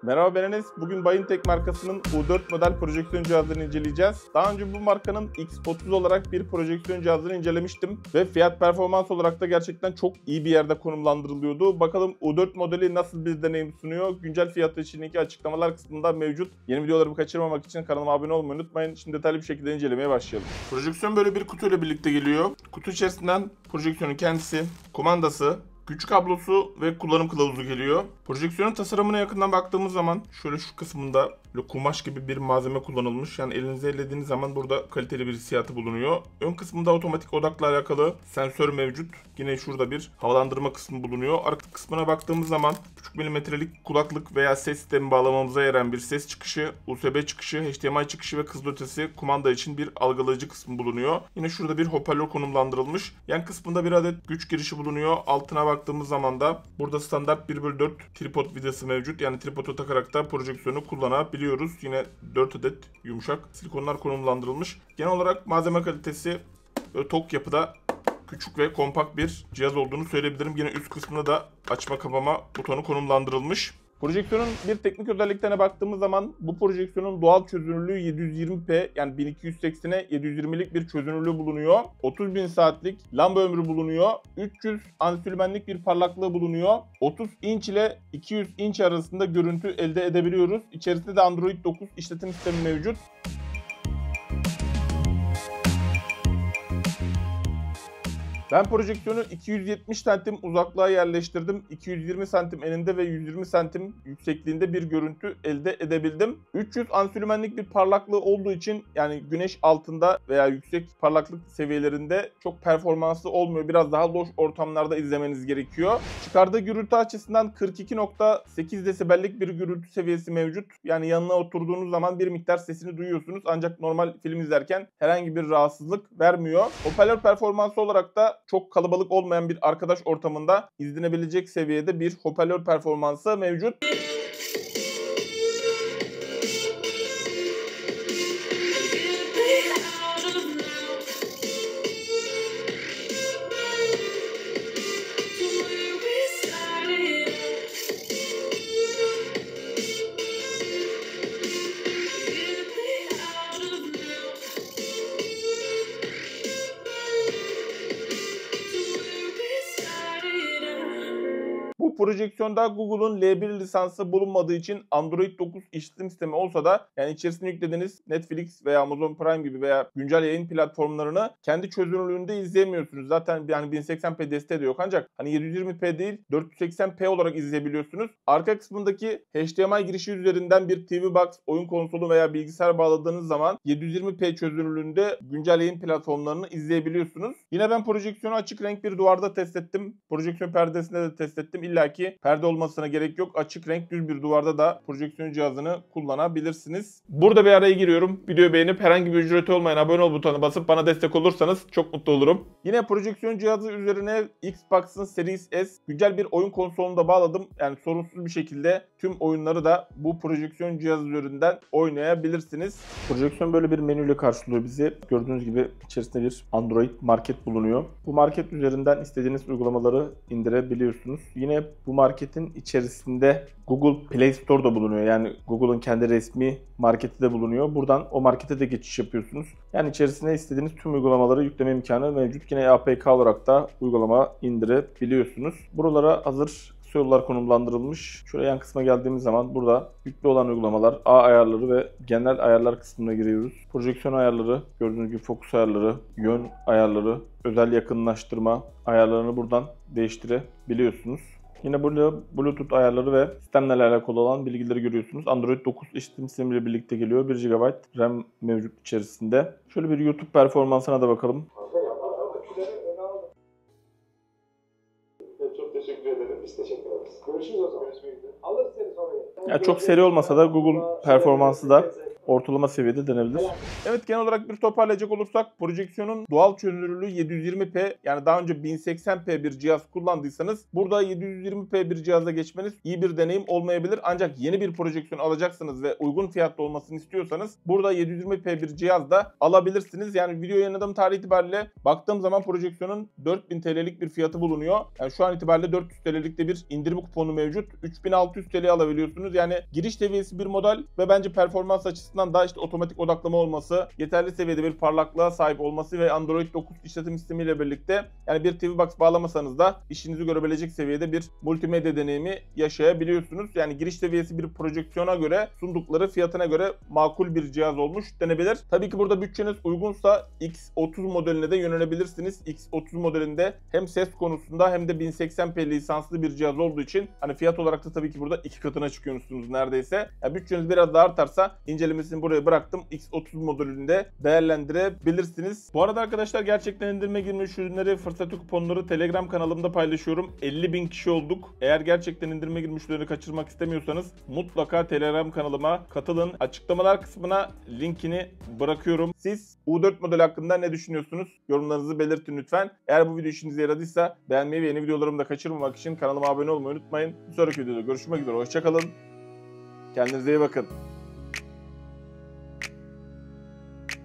Merhaba ben Enes. Bugün Bayıntek markasının U4 model projeksiyon cihazlarını inceleyeceğiz. Daha önce bu markanın X30 olarak bir projeksiyon cihazını incelemiştim. Ve fiyat performans olarak da gerçekten çok iyi bir yerde konumlandırılıyordu. Bakalım U4 modeli nasıl bir deneyim sunuyor? Güncel fiyatı için linki açıklamalar kısmında mevcut. Yeni videolarımı kaçırmamak için kanalıma abone olmayı unutmayın. Şimdi detaylı bir şekilde incelemeye başlayalım. Projeksiyon böyle bir kutuyla birlikte geliyor. Kutu içerisinden projeksiyonun kendisi, kumandası, güç kablosu ve kullanım kılavuzu geliyor. Projeksiyonun tasarımına yakından baktığımız zaman şöyle şu kısmında böyle kumaş gibi bir malzeme kullanılmış. Yani elinize ellediğiniz zaman burada kaliteli bir hissiyatı bulunuyor. Ön kısmında otomatik odakla alakalı sensör mevcut. Yine şurada bir havalandırma kısmı bulunuyor. Arka kısmına baktığımız zaman 3 milimetrelik kulaklık veya ses sistemi bağlamamıza yarayan bir ses çıkışı, USB çıkışı, HDMI çıkışı ve kızılötesi kumanda için bir algılayıcı kısmı bulunuyor. Yine şurada bir hoparlör konumlandırılmış. Yan kısmında bir adet güç girişi bulunuyor. Altına baktığımız zaman da burada standart 1/4 tripod vidası mevcut. Yani tripodu takarak da projeksiyonu kullanabiliyoruz. Yine 4 adet yumuşak silikonlar konumlandırılmış. Genel olarak malzeme kalitesi tok yapıda küçük ve kompakt bir cihaz olduğunu söyleyebilirim. Yine üst kısmında da açma kapama butonu konumlandırılmış. Projeksiyonun bir teknik özelliklerine baktığımız zaman bu projeksiyonun doğal çözünürlüğü 720p yani 1280'e 720'lik bir çözünürlüğü bulunuyor. 30.000 saatlik lamba ömrü bulunuyor. 300 ansülmenlik bir parlaklığı bulunuyor. 30 inç ile 200 inç arasında görüntü elde edebiliyoruz. İçerisinde de Android 9 işletim sistemi mevcut. Ben projeksiyonu 270 santim uzaklığa yerleştirdim. 220 santim eninde ve 120 santim yüksekliğinde bir görüntü elde edebildim. 300 ansülmenlik bir parlaklığı olduğu için yani güneş altında veya yüksek parlaklık seviyelerinde çok performanslı olmuyor. Biraz daha loş ortamlarda izlemeniz gerekiyor. Çıkardığı gürültü açısından 42.8 desibellik bir gürültü seviyesi mevcut. Yani yanına oturduğunuz zaman bir miktar sesini duyuyorsunuz. Ancak normal film izlerken herhangi bir rahatsızlık vermiyor. Hoparlör performansı olarak da çok kalabalık olmayan bir arkadaş ortamında izlenebilecek seviyede bir hoparlör performansı mevcut. Bu projeksiyonda Google'un L1 lisansı bulunmadığı için Android 9 işletim sistemi olsa da yani içerisine yüklediğiniz Netflix veya Amazon Prime gibi veya güncel yayın platformlarını kendi çözünürlüğünde izleyemiyorsunuz. Zaten yani 1080p desteği de yok ancak hani 720p değil 480p olarak izleyebiliyorsunuz. Arka kısmındaki HDMI girişi üzerinden bir TV Box, oyun konsolu veya bilgisayar bağladığınız zaman 720p çözünürlüğünde güncel yayın platformlarını izleyebiliyorsunuz. Yine ben projeksiyonu açık renk bir duvarda test ettim. Projeksiyon perdesinde de test ettim. İlla ki perde olmasına gerek yok. Açık renk düz bir duvarda da projeksiyon cihazını kullanabilirsiniz. Burada bir araya giriyorum. Videoyu beğenip herhangi bir ücreti olmayan abone ol butonuna basıp bana destek olursanız çok mutlu olurum. Yine projeksiyon cihazı üzerine Xbox'ın Series S güncel bir oyun konsolunu da bağladım. Yani sorunsuz bir şekilde tüm oyunları da bu projeksiyon cihazı üzerinden oynayabilirsiniz. Projeksiyon böyle bir menüyle karşılıyor bizi. Gördüğünüz gibi içerisinde bir Android market bulunuyor. Bu market üzerinden istediğiniz uygulamaları indirebiliyorsunuz. Yine bu marketin içerisinde Google Play Store da bulunuyor. Yani Google'ın kendi resmi marketi de bulunuyor. Buradan o markete de geçiş yapıyorsunuz. Yani içerisine istediğiniz tüm uygulamaları yükleme imkanı mevcut. Yine APK olarak da uygulama indirebiliyorsunuz. Buralara hazır yollar konumlandırılmış. Şuraya yan kısma geldiğimiz zaman burada yüklü olan uygulamalar, A ayarları ve genel ayarlar kısmına giriyoruz. Projeksiyon ayarları, gördüğünüz gibi fokus ayarları, yön ayarları, özel yakınlaştırma ayarlarını buradan değiştirebiliyorsunuz. Yine burada Bluetooth ayarları ve sistemlerle alakalı olan bilgileri görüyorsunuz. Android 9 işletim sistemiyle birlikte geliyor. 1 GB RAM mevcut içerisinde. Şöyle bir YouTube performansına da bakalım. Çok teşekkür ederim. Biz teşekkür ederiz. Görüşürüz o zaman. Görüşmek üzere. Alırız seni sonra. Ya çok seri olmasa da Google performansı da ortalama seviyede denebilir. Evet, genel olarak bir toparlayacak olursak projeksiyonun doğal çözünürlüğü 720p, yani daha önce 1080p bir cihaz kullandıysanız burada 720p bir cihaza geçmeniz iyi bir deneyim olmayabilir. Ancak yeni bir projeksiyon alacaksınız ve uygun fiyatlı olmasını istiyorsanız burada 720p bir cihaz da alabilirsiniz. Yani video yayınladığım tarih itibariyle baktığım zaman projeksiyonun 4000 TL'lik bir fiyatı bulunuyor. Yani şu an itibariyle 400 TL'lik de bir indirim kuponu mevcut. 3600 TL alabiliyorsunuz. Yani giriş seviyesi bir model ve bence performans açısından daha işte otomatik odaklama olması, yeterli seviyede bir parlaklığa sahip olması ve Android 9 işletim sistemiyle birlikte yani bir TV Box bağlamasanız da işinizi görebilecek seviyede bir multimedya deneyimi yaşayabiliyorsunuz. Yani giriş seviyesi bir projeksiyona göre, sundukları fiyatına göre makul bir cihaz olmuş denebilir. Tabii ki burada bütçeniz uygunsa X30 modeline de yönelebilirsiniz. X30 modelinde hem ses konusunda hem de 1080p lisanslı bir cihaz olduğu için hani fiyat olarak da tabii ki burada 2 katına çıkıyorsunuz neredeyse. Yani bütçeniz biraz daha artarsa incelemesini buraya bıraktım. X30 modelinde değerlendirebilirsiniz. Bu arada arkadaşlar, gerçekten indirime girmiş ürünleri, fırsatı kuponları Telegram kanalımda paylaşıyorum. 50.000 kişi olduk. Eğer gerçekten indirime girmiş ürünleri kaçırmak istemiyorsanız mutlaka Telegram kanalıma katılın. Açıklamalar kısmına linkini bırakıyorum. Siz U4 model hakkında ne düşünüyorsunuz? Yorumlarınızı belirtin lütfen. Eğer bu video işinize yaradıysa beğenmeyi ve yeni videolarımı da kaçırmamak için kanalıma abone olmayı unutmayın. Bir sonraki videoda görüşmek üzere. Hoşça kalın. Kendinize iyi bakın.